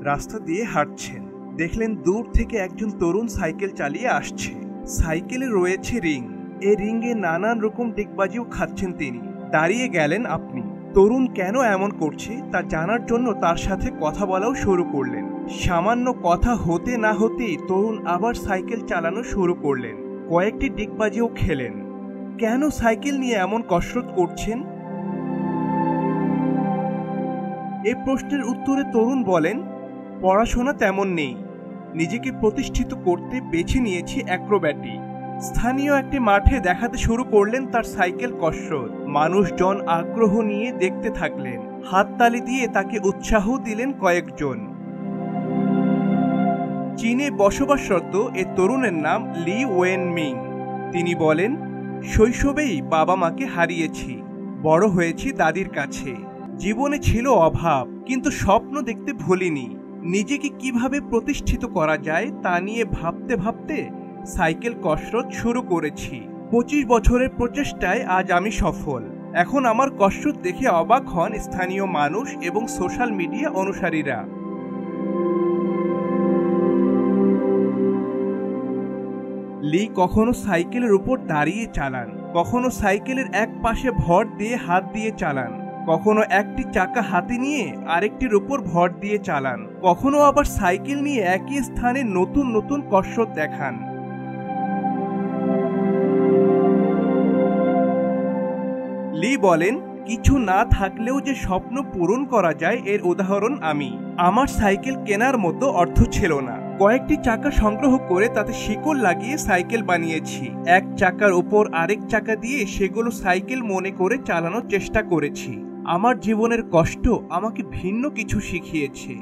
রাস্তা দিয়ে হাঁটছেন, দেখলেন দূর থেকে একজন তরুণ সাইকেল চালিয়ে আসছে। সাইকেলে রয়েছে রিং, এই রিংয়ে নানান রকম ডিগবাজিও খাচ্ছেন তিনি। দাঁড়িয়ে গেলেন আপনি। তরুণ কেন এমন করছে তা জানার জন্য তার সাথে কথা বলাও শুরু করলেন। সামান্য কথা হতে না হতেই তরুণ আবার সাইকেল চালানো শুরু করলেন, কয়েকটি ডিগবাজিও খেলেন। কেন সাইকেল নিয়ে এমন কসরত করছেন? এই প্রশ্নের উত্তরে তরুণ বলেন, পড়াশোনা তেমন নেই, নিজেকে প্রতিষ্ঠিত করতে বেছে নিয়েছি অ্যাক্রোব্যাটি। স্থানীয় একটি মাঠে দেখাতে শুরু করলেন তার সাইকেল কসরত। মানুষজন আগ্রহ নিয়ে দেখতে থাকলেন, হাততালি দিয়ে তাকে উৎসাহ দিলেন কয়েকজন। চীনে বসবাসরত এ তরুণের নাম লি ওয়েন মিং। তিনি বলেন, শৈশবেই বাবা মাকে হারিয়েছি, বড় হয়েছি দাদির কাছে। জীবনে ছিল অভাব, কিন্তু স্বপ্ন দেখতে ভুলিনি। নিজেকে কিভাবে প্রতিষ্ঠিত করা যায় তা নিয়ে ভাবতে ভাবতে সাইকেল কসরত শুরু করেছি। 25 বছরের প্রচেষ্টায় আজ আমি সফল। এখন আমার কসরত দেখে অবাক হন স্থানীয় মানুষ এবং সোশ্যাল মিডিয়া অনুসারীরা। লি কখনো সাইকেলের উপর দাঁড়িয়ে চালান, কখনো সাইকেলের এক পাশে ভর দিয়ে হাত দিয়ে চালান, কখনো একটি চাকা হাতে নিয়ে আরেকটির উপর ভর দিয়ে চালান, কখনো আবার সাইকেল নিয়ে একই স্থানে নতুন নতুন কসরত দেখান। লি বলেন, কিছু না থাকলেও যে স্বপ্ন পূরণ করা যায় এর উদাহরণ আমি। আমার সাইকেল কেনার মতো অর্থ ছিল না, কয়েকটি চাকা সংগ্রহ করে তাতে শিকল লাগিয়ে সাইকেল বানিয়েছি। এক চাকার উপর আরেক চাকা দিয়ে সেগুলো সাইকেল মনে করে চালানোর চেষ্টা করেছি। আমার জীবনের কষ্ট আমাকে ভিন্ন কিছু শিখিয়েছে।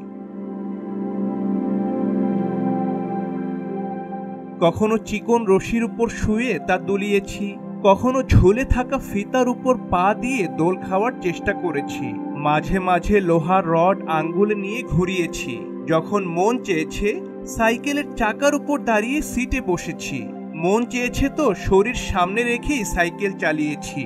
কখনো চিকন রশির উপর শুয়ে তা দুলিয়েছি, কখনো ঝুলে থাকা ফিতার উপর পা দিয়ে দোল খাওয়ার চেষ্টা করেছি। মাঝে মাঝে লোহার রড আঙ্গুলে নিয়ে ঘুরিয়েছি। যখন মন চেয়েছে সাইকেলের চাকার উপর দাঁড়িয়ে সিটে বসেছি, মন চেয়েছে তো শরীর সামনে রেখেই সাইকেল চালিয়েছি।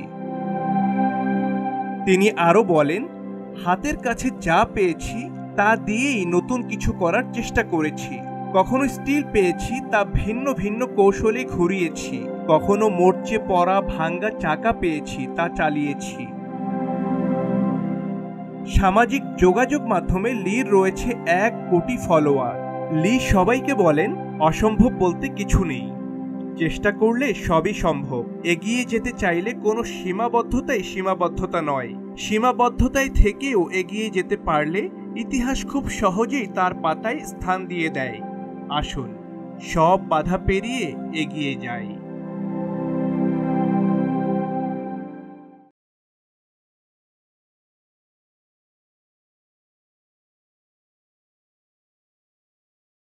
তিনি আরো বলেন, হাতের কাছে যা পেয়েছি তা দিয়েই নতুন কিছু করার চেষ্টা করেছি। কখনো স্টিল পেয়েছি তা ভিন্ন ভিন্ন কৌশলে ঘুরিয়েছি, কখনো মরচে পড়া ভাঙ্গা চাকা পেয়েছি তা চালিয়েছি। সামাজিক যোগাযোগ মাধ্যমে লির রয়েছে 1 কোটি ফলোয়ার। লি সবাইকে বলেন, অসম্ভব বলতে কিছু নেই, চেষ্টা করলে সবই সম্ভব। এগিয়ে যেতে চাইলে কোনো সীমাবদ্ধতা নয়। সীমাবদ্ধতায় থেকেও এগিয়ে যেতে পারলে ইতিহাস খুব সহজেই তার পাতায় স্থান দিয়ে দেয়। আসুন সব বাধা পেরিয়ে এগিয়ে যাই।